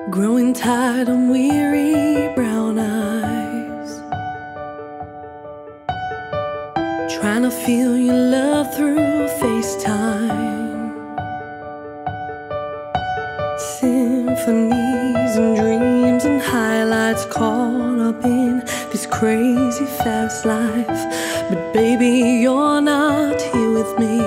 growing tired and weary brown eyes, trying to feel your love through FaceTime. Symphonies and dreams and highlights caught up in this crazy fast life. But baby, you're not here with me,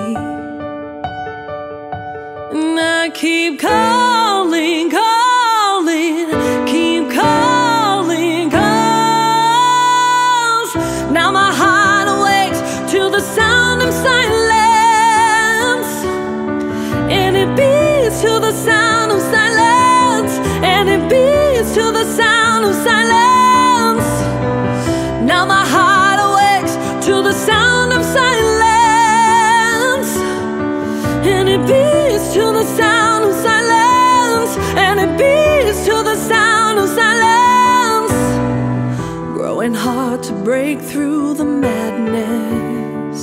and I keep calling, calling, keep calling, 'cause now my heart awakes to the sound of silence, and it beats to the sound of silence, and it beats to the sound of silence. Now my heart awakes to the sound of silence, and it beats to the sound of silence, and it beats to the sound of silence. Growing hard to break through the madness.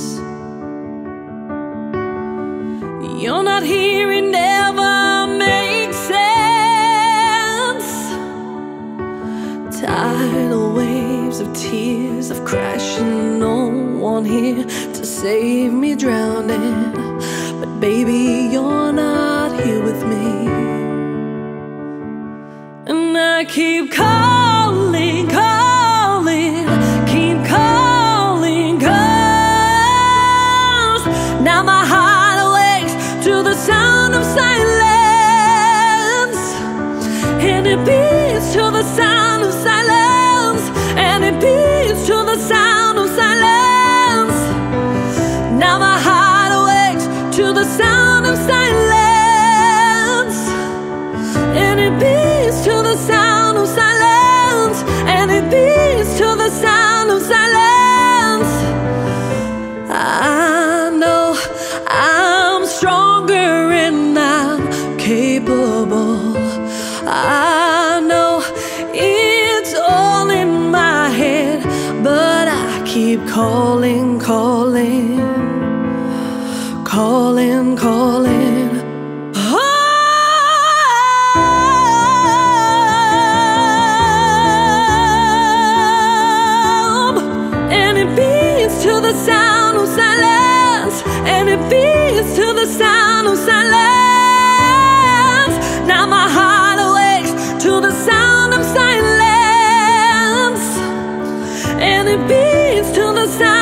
You're not here, it never makes sense. Tidal waves of tears of crashing, no one here to save me drowning. But baby, you're not here with me, and I keep calling, calling, keep calling, 'cause now my heart awakes to the sound of silence, and it beats to the sound of silence, and it beats to the sound of silence. Now my heart awakes to the sound of silence, and it beats to the sound of silence, and it beats to the sound of silence. I know I'm stronger and I'm capable. I know it's all in my head, but I keep calling, calling, calling, calling. Home. And it beats to the sound of silence, and it beats to the sound of silence. Now my heart awakes to the sound of silence, and it beats to the sound